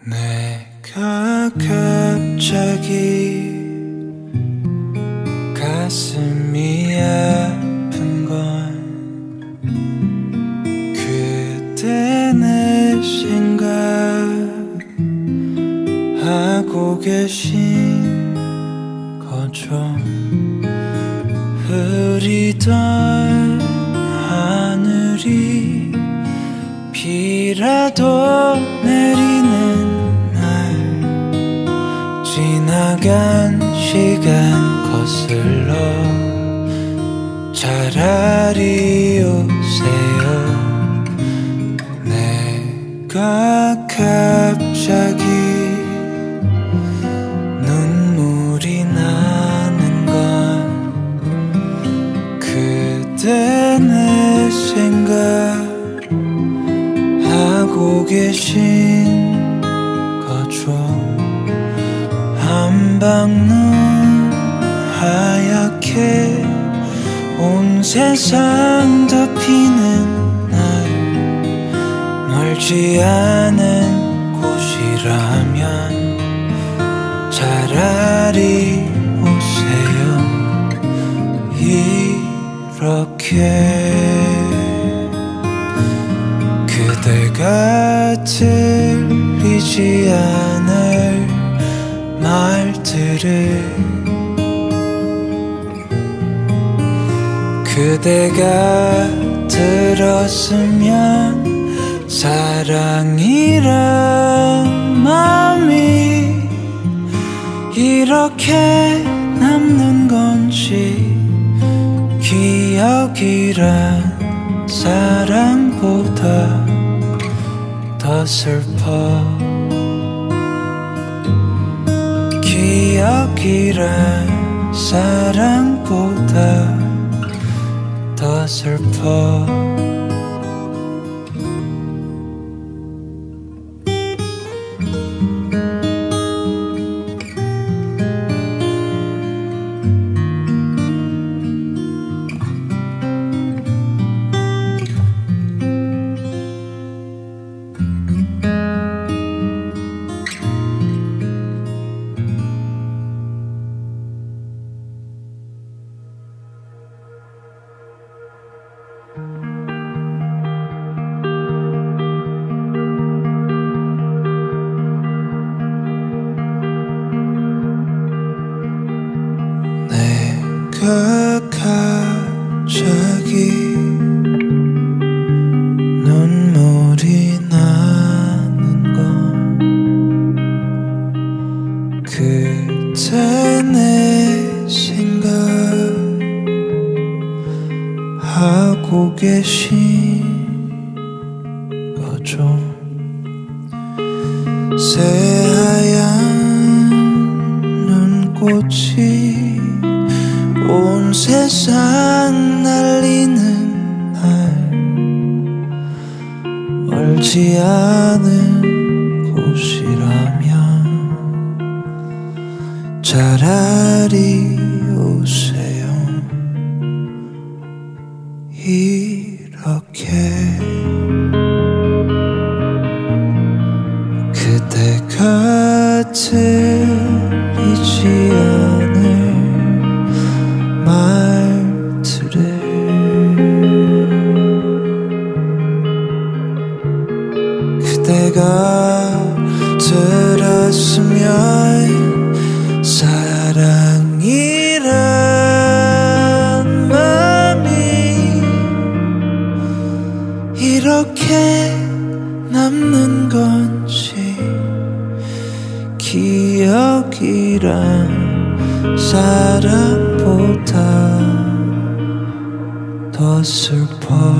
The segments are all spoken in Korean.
내가 갑자기 가슴이 아픈 건 그대 내 생각하고 계신 거죠. 흐리던 하늘이 비라도 내리는 지나간 시간 거슬러 차라리 오세요. 내가 갑자기 눈물이 나는 건 그대 내 생각하고 계신 거죠. 한방눈 하얗게 온 세상 덮이는 날 멀지 않은 곳이라면 차라리 오세요. 이렇게 그대가 들리지 않을 말들을 그대가 들었으면 사랑이란 마음이 이렇게 남는 건지 기억이란 사랑보다 더 슬퍼 기억이란 사랑보다 더 슬퍼. 내가 갑자기 눈물이 나는 건 그때 내 생각하고 계신 거죠. 새하얀 눈꽃이 온 세상 날리는 날 멀지 않은 곳이라면 차라리 오세요. 이렇게 그대가 들리지 않을 말들을 그대가 들었으면 사랑이란 맘이 이렇게 남는 건지 기억이란 사랑보다 더 슬퍼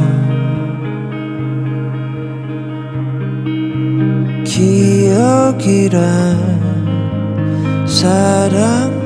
기억이란 사랑